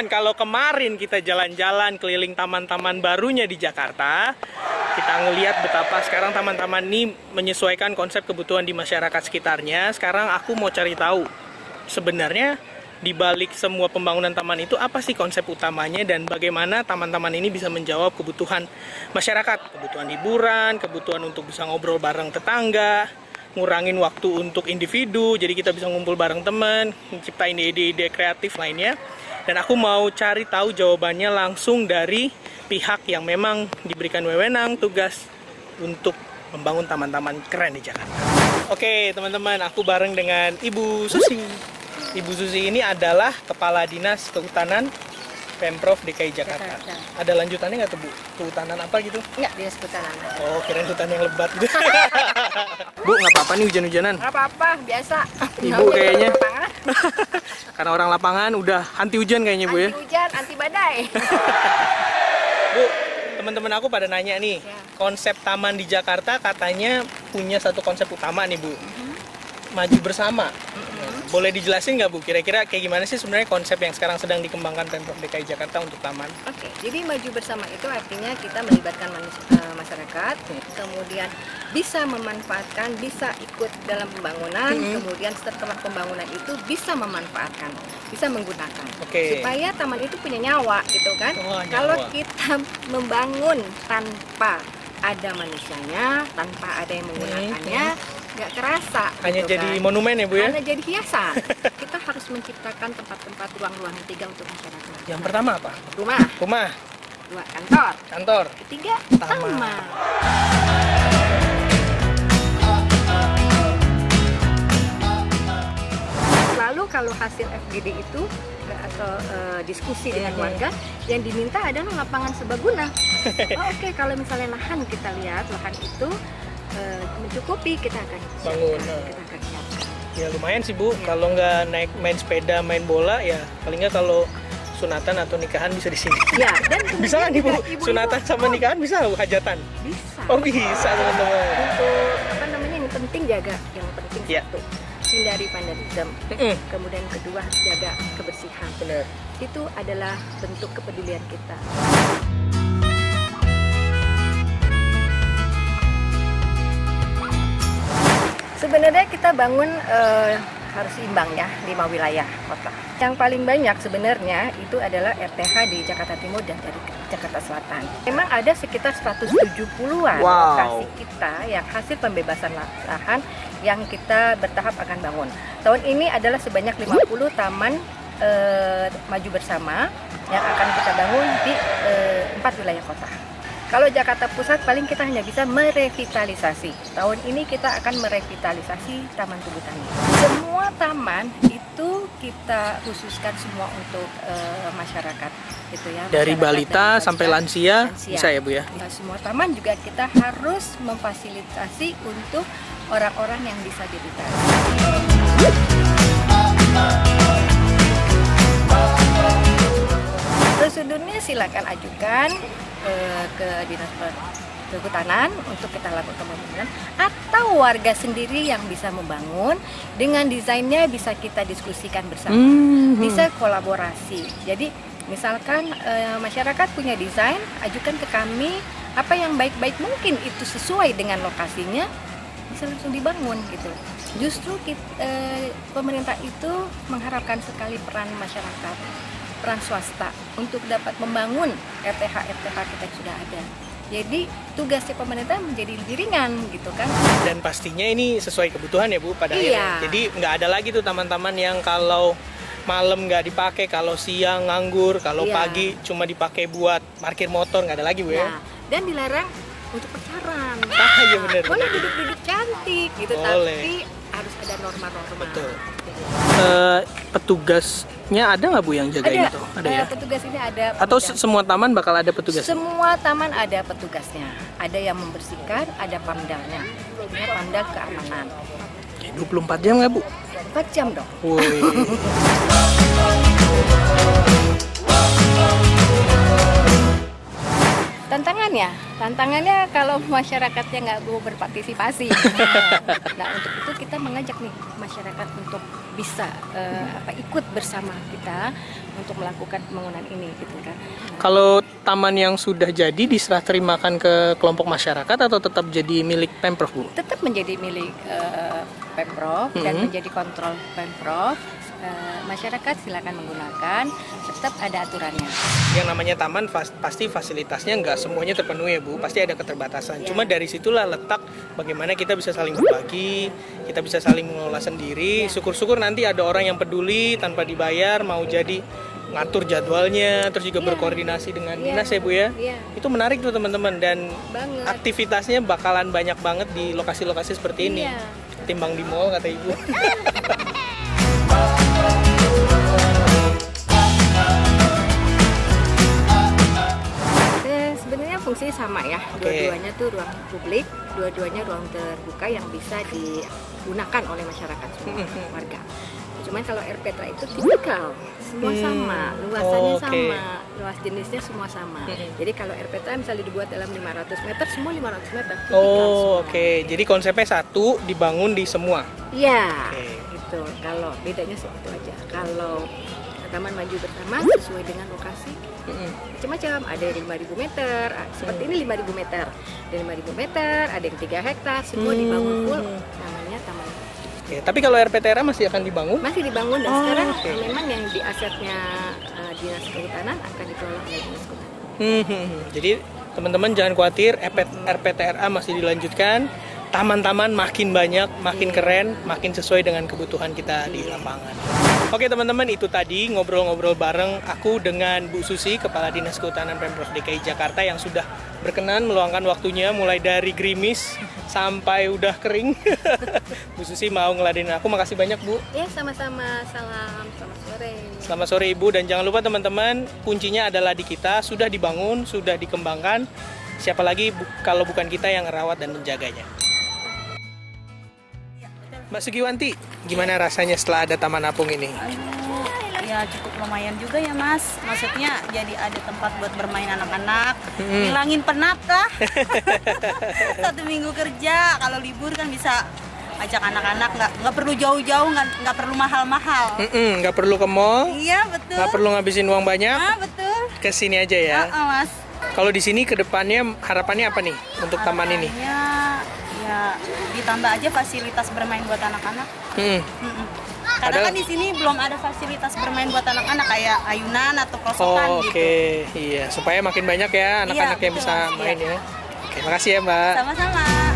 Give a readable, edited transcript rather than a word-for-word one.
teman-teman, kalau kemarin kita jalan-jalan keliling taman-taman barunya di Jakarta, kita ngelihat betapa sekarang taman-taman ini menyesuaikan konsep kebutuhan di masyarakat sekitarnya. Sekarang aku mau cari tahu sebenarnya di balik semua pembangunan taman itu apa sih konsep utamanya dan bagaimana taman-taman ini bisa menjawab kebutuhan masyarakat, kebutuhan hiburan, kebutuhan untuk bisa ngobrol bareng tetangga, ngurangin waktu untuk individu, jadi kita bisa ngumpul bareng teman, menciptain ide-ide kreatif lainnya. Dan aku mau cari tahu jawabannya langsung dari pihak yang memang diberikan wewenang tugas untuk membangun taman-taman keren di Jakarta. Oke teman-teman, aku bareng dengan Ibu Susi. Ibu Susi ini adalah Kepala Dinas Kehutanan Pemprov DKI Jakarta. Ada lanjutannya nggak tuh Bu? Kehutanan apa gitu? Enggak, Dinas Kehutanan. Oh, kirain hutan yang lebat. Bu, nggak apa-apa nih hujan-hujanan? Nggak apa-apa, biasa. Ibu kayaknya. Karena orang lapangan udah anti hujan kayaknya Bu ya? Anti hujan, anti badai. Bu, teman-teman aku pada nanya nih, konsep taman di Jakarta katanya punya satu konsep utama nih Bu. Maju bersama. Boleh dijelasin nggak Bu, kira-kira kayak gimana sih sebenarnya konsep yang sekarang sedang dikembangkan Pemprov DKI Jakarta untuk taman? Oke, jadi maju bersama itu artinya kita melibatkan masyarakat, kemudian bisa memanfaatkan, bisa ikut dalam pembangunan, kemudian setelah pembangunan itu bisa memanfaatkan, bisa menggunakan, supaya taman itu punya nyawa gitu kan. Kalau kita membangun tanpa ada manusianya, tanpa ada yang menggunakannya, nggak kerasa. Hanya gitu jadi kan. monumen ya Bu ya? Hanya jadi hiasan. Kita harus menciptakan tempat-tempat ruang-ruang ketiga untuk masyarakat. Yang pertama apa? Rumah. Rumah. Dua, kantor. Kantor. Ketiga, taman. Lalu kalau hasil FGD itu atau diskusi dengan warga, yang diminta adalah lapangan serbaguna. Oke, kalau misalnya lahan kita lihat, lahan itu mencukupi, kita akan bangun. Kita akan siapkan. Ya lumayan sih Bu, kalau nggak naik main sepeda, main bola ya paling nggak kalau sunatan atau nikahan bisa di sini. Ya, dan bisa nggak nih Bu? Sunatan sama nikahan bisa Bu, hajatan? Bisa. Oh bisa teman-teman. Untuk apa namanya yang penting jaga, yang penting ya. Satu, hindari vandalisme. Kemudian kedua, jaga kebersihan. Benar. Itu adalah bentuk kepedulian kita. Sebenarnya kita bangun harus imbang ya, 5 wilayah kota. Yang paling banyak sebenarnya itu adalah RTH di Jakarta Timur dan dari Jakarta Selatan. Memang ada sekitar 170-an lokasi kita yang hasil pembebasan lahan yang kita bertahap akan bangun. Tahun ini adalah sebanyak 50 taman maju bersama yang akan kita bangun di 4 wilayah kota. Kalau Jakarta Pusat paling kita hanya bisa merevitalisasi. Tahun ini kita akan merevitalisasi Taman Tugu Tani. Semua taman itu kita khususkan semua untuk masyarakat, gitu ya. Dari balita sampai lansia bisa ya Bu ya? Semua taman juga kita harus memfasilitasi untuk orang-orang yang disabilitas. Prosedurnya silakan ajukan ke Dinas Kehutanan untuk kita lakukan pembangunan, atau warga sendiri yang bisa membangun dengan desainnya bisa kita diskusikan bersama, bisa kolaborasi. Jadi misalkan masyarakat punya desain, ajukan ke kami apa yang baik-baik mungkin itu sesuai dengan lokasinya, bisa langsung dibangun gitu. Justru pemerintah itu mengharapkan sekali peran masyarakat, peran swasta untuk dapat membangun RTH-RTH kita yang sudah ada. Jadi tugasnya pemerintah menjadi lebih ringan gitu kan. Dan pastinya ini sesuai kebutuhan ya Bu pada akhirnya. Jadi nggak ada lagi tuh taman-taman yang kalau malam nggak dipakai, kalau siang nganggur, kalau pagi cuma dipakai buat parkir motor, nggak ada lagi Bu ya. Dan dilarang untuk pacaran. Iya bener. Boleh duduk-duduk cantik gitu, tapi harus ada norma-norma. Betul. Petugasnya ada nggak Bu yang jagain itu? Ada ya? Petugas ini ada. Atau semua taman bakal ada petugas? Semua taman ada petugasnya. Ada yang membersihkan, ada pamdalnya. Ini pamdal keamanan. 24 jam nggak Bu? 4 jam dong. Woi. Tantangannya Tantangannya kalau masyarakatnya nggak mau berpartisipasi. Nah, untuk itu kita mengajak nih masyarakat untuk bisa ikut bersama kita untuk melakukan pembangunan ini, gitu kan. Kalau taman yang sudah jadi diserah terimakan ke kelompok masyarakat atau tetap jadi milik Pemprov, Bu? Tetap menjadi milik Pemprov dan menjadi kontrol Pemprov. Masyarakat silakan menggunakan, tetap ada aturannya. Yang namanya taman pasti fasilitasnya nggak semuanya terpenuhi ya, Bu, pasti ada keterbatasan. Cuma dari situlah letak bagaimana kita bisa saling berbagi, kita bisa saling mengelola sendiri. Syukur-syukur nanti ada orang yang peduli tanpa dibayar, mau jadi ngatur jadwalnya, terus juga berkoordinasi dengan dinas ya, Bu ya. Itu menarik tuh teman-teman, dan aktivitasnya bakalan banyak banget di lokasi-lokasi seperti ini. Ketimbang di mall kata Ibu. Fungsinya sama ya, dua-duanya tuh ruang publik, dua-duanya ruang terbuka yang bisa digunakan oleh masyarakat semua warga. Cuman kalau RPTRA itu tipikal, semua sama, luasannya sama, luas jenisnya semua sama. Jadi kalau RPTRA misalnya dibuat dalam 500 meter, semua 500 meter. Oke. Jadi konsepnya satu, dibangun di semua. Iya, gitu. Kalau bedanya segitu aja. Kalau Taman Maju Bersama sesuai dengan lokasi, macam-macam. Ada yang 5.000 meter, seperti ini 5.000 meter. Ada 5.000 meter, ada yang 3 hektar, semua dibangun full, namanya Taman. Tapi kalau RPTRA masih akan dibangun? Masih dibangun, dan sekarang memang yang di asetnya Dinas Kehutanan akan dikelola oleh Dinas Kehutanan. Jadi teman-teman jangan khawatir, RPTRA masih dilanjutkan. Taman-taman makin banyak, makin keren, makin sesuai dengan kebutuhan kita di lapangan. Oke teman-teman, itu tadi ngobrol-ngobrol bareng aku dengan Bu Susi, Kepala Dinas Kehutanan Pemprov DKI Jakarta, yang sudah berkenan meluangkan waktunya mulai dari gerimis sampai udah kering. Bu Susi mau ngeladenin aku, makasih banyak Bu. Ya, sama-sama. Salam, selamat sore. Selamat sore Ibu, dan jangan lupa teman-teman, kuncinya adalah di kita, sudah dibangun, sudah dikembangkan. Siapa lagi kalau bukan kita yang merawat dan menjaganya. Mbak Sugiwanti, gimana rasanya setelah ada Taman Apung ini? Ya cukup lumayan juga ya Mas. Maksudnya jadi ada tempat buat bermain anak-anak, ngilangin penat lah. 1 minggu kerja, kalau libur kan bisa ajak anak-anak, nggak perlu jauh-jauh, nggak perlu mahal-mahal. Nggak perlu ke mall. Iya betul. Nggak perlu ngabisin uang banyak. Betul. Kesini aja ya. Mas. Kalau di sini kedepannya harapannya apa nih untuk taman ini? Ya ditambah aja fasilitas bermain buat anak-anak. Karena kan di sini belum ada fasilitas bermain buat anak-anak kayak ayunan atau prosokan gitu. Iya, supaya makin banyak ya anak-anak yang bisa main ya. Oke, makasih ya Mbak. Sama-sama.